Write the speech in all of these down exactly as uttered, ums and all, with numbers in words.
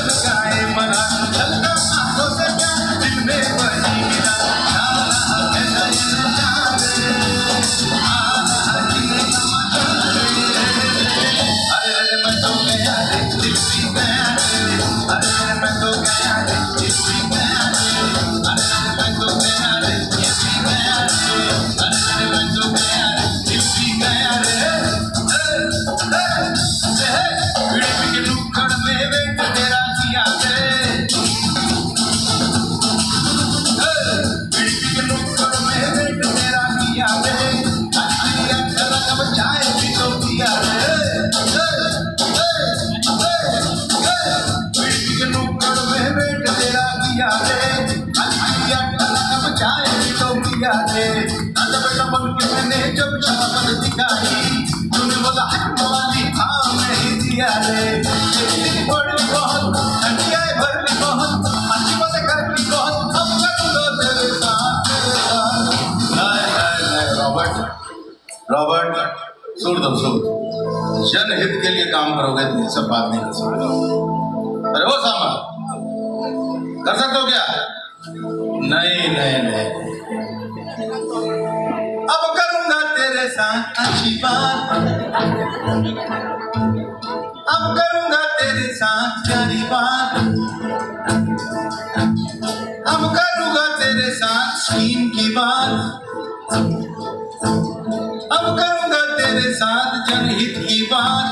लगाए मरा लगा आंखों से प्यार दिल में बनी गिरा ना रहा ऐसा ये नजारे आ रहा जीने का मजा अरे अरे मैं तो गया रे दिल भी गया रे अरे अरे मैं तो गया रे दिल भी गया रे अरे अरे मैं तो गया रे दिल भी गया रे अरे अरे मैं तो गया रे दिल भी गया रे विड़पी के नुक्कड़ में वेट तेरा किया रे विड़पी के नुक्कड़ में वेट तेरा किया रे अच्छी अक्सर कब चाय भी तो किया रे विड़पी के नुक्कड़ में वेट तेरा किया रे अच्छी अक्सर कब चाय भी तो किया रे नल बेटा बन के मैंने जब शराबत दिखाई तूने बोला हक वाली भाव नहीं दिया रे तेरी बड़ी बहुत ठंडिया भरली बहुत अच्छी बातें करली बहुत अब करूँगा तेरे साथ तेरे साथ नहीं नहीं नहीं रॉबर्ट रॉबर्ट सुन दो सुन जनहित के लिए काम करोगे तो ये सब बात नहीं कर सकते अरे वो सामा कर सकते हो क्या नहीं नहीं नहीं अब करूँगा तेरे साथ अच्छी बात अब करूँगा तेरे साथ प्यारी बात अब करूँगा तेरे साथ स्कीम की बात अब करूँगा तेरे साथ जनहित की बात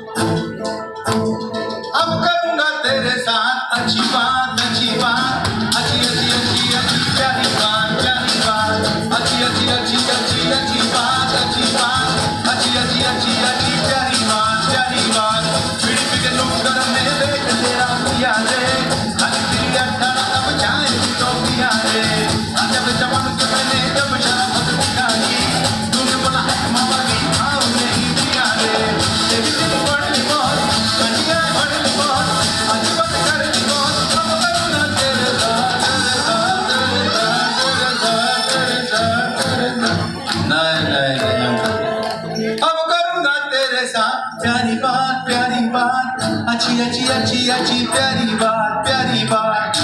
अब करूँगा तेरे साथ अच्छी बात अच्छी बात अच्छी अच्छी अच्छी अच्छी प्यारी बात प्यारी बात अच्छी अच्छी अच्छी अच्छी अच्छी बात अच्छी बात अच्छी अच्छी अच्छी अच्छी प्यारी बात प्यारी बात विड़पी के नुक्कड़ में वेट तेरा किया रे अच्छी अठारह अब चाय भी तो किया रे जब जवान के मैंने जब शराबत दिखाई तूने बोला है मावाली भाव नहीं दिया रे तेरी दिल बड़ी बहुत कन्या बड़ी बहुत अच्छी बात करनी बहुत अब करूँगा तेरे साथ तेरे साथ तेरे साथ तेरे साथ तेरे साथ नहीं नहीं नहीं अब करूँगा तेरे साथ प्यारी बात प्यारी बात अच्छी अच्छी अच्छी अच्छी प्यारी बात प्यारी बात